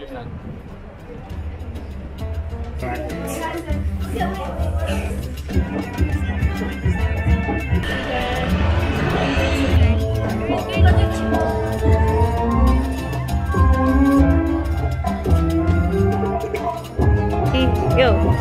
Go.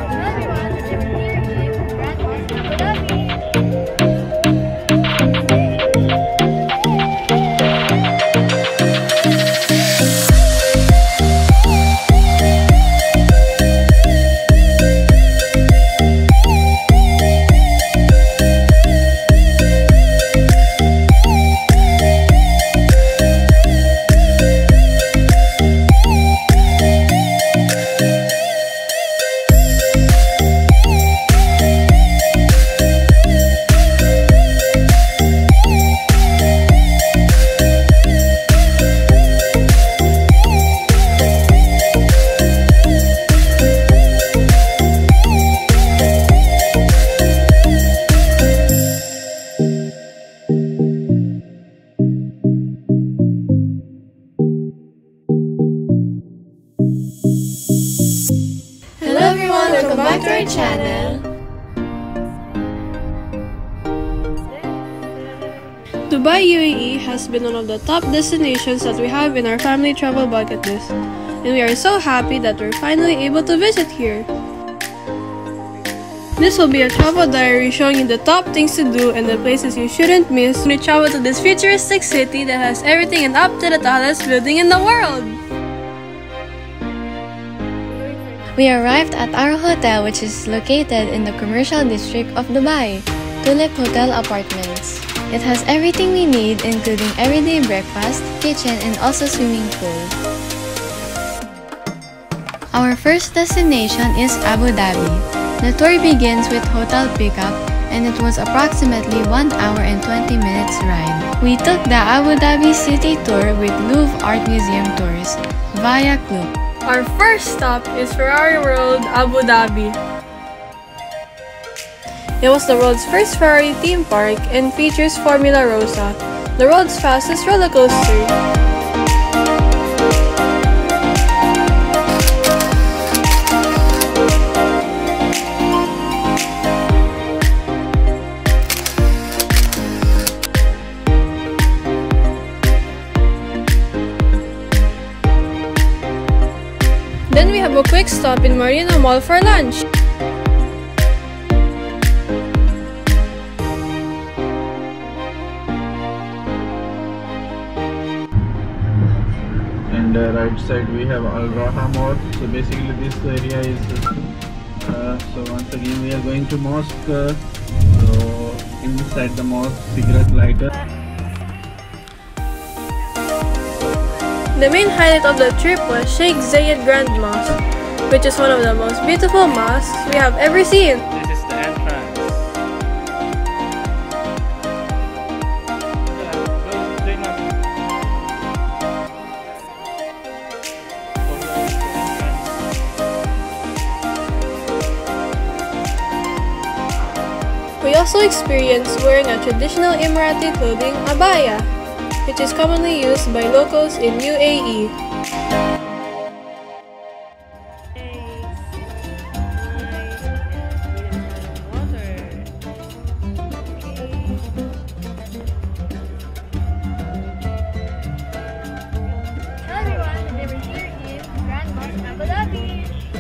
Welcome back to our channel. Dubai, UAE has been one of the top destinations that we have in our family travel bucket list, and we are so happy that we're finally able to visit here. This will be a travel diary showing you the top things to do and the places you shouldn't miss when you travel to this futuristic city that has everything and up to the tallest building in the world. We arrived at our hotel, which is located in the commercial district of Dubai, Tulip Hotel Apartments. It has everything we need, including everyday breakfast, kitchen, and also swimming pool. Our first destination is Abu Dhabi. The tour begins with hotel pickup, and it was approximately 1 hour and 20 minutes ride. We took the Abu Dhabi City Tour with Louvre Art Museum tours via Klook. Our first stop is Ferrari World, Abu Dhabi. It was the world's first Ferrari theme park and features Formula Rossa, the world's fastest roller coaster. Then we have a quick stop in Marina Mall for lunch. And right side we have Al Raha Mall. So basically this area is so once again we are going to mosque. So inside the mosque, cigarette lighter. The main highlight of the trip was Sheikh Zayed Grand Mosque, which is one of the most beautiful mosques we have ever seen. This is the entrance. We also experienced wearing a traditional Emirati clothing, abaya, which is commonly used by locals in UAE. Hello everyone, and we're here in Grand Mosque Abu Dhabi.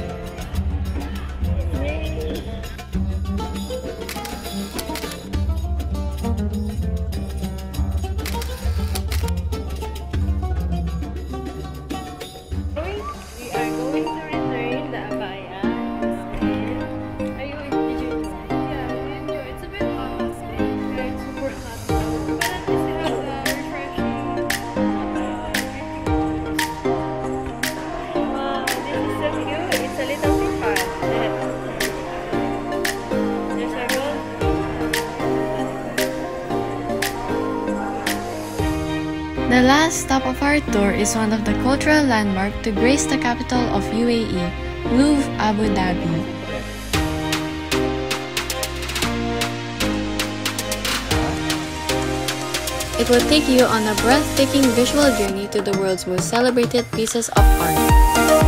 The last stop of our tour is one of the cultural landmarks to grace the capital of UAE, Louvre, Abu Dhabi. It will take you on a breathtaking visual journey to the world's most celebrated pieces of art.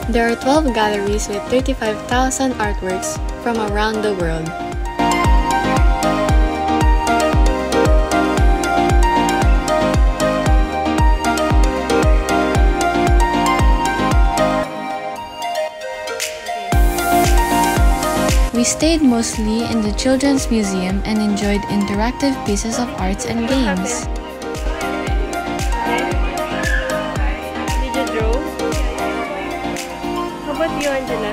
There are 12 galleries with 35,000 artworks from around the world. We stayed mostly in the Children's Museum and enjoyed interactive pieces of arts and games. Did you draw? How about you, Angela?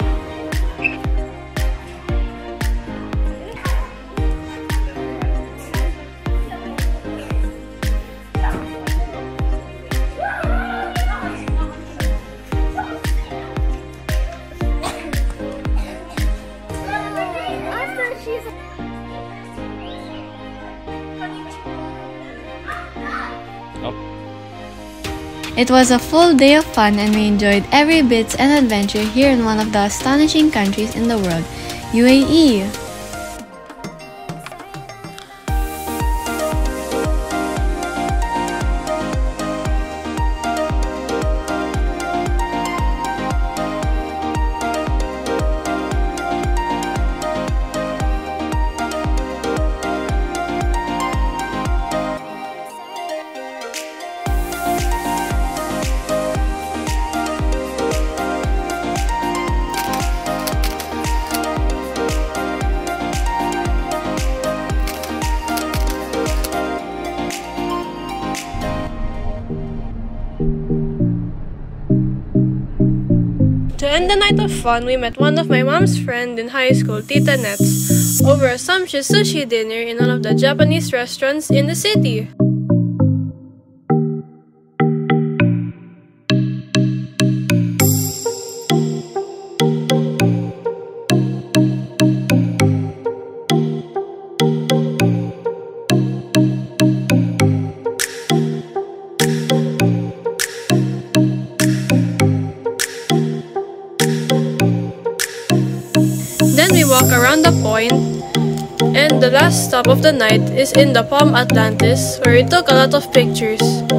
It was a full day of fun and we enjoyed every bit and adventure here in one of the astonishing countries in the world, UAE. To end the night of fun, we met one of my mom's friend in high school, Tita Nets, over a sumptuous sushi dinner in one of the Japanese restaurants in the city. Then we walk around the point, and the last stop of the night is in the Palm Atlantis, where we took a lot of pictures.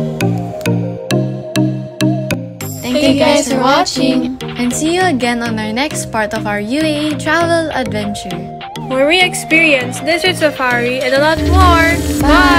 Thank you guys for watching, and see you again on our next part of our UAE travel adventure. Where we experience desert safari and a lot more. Bye!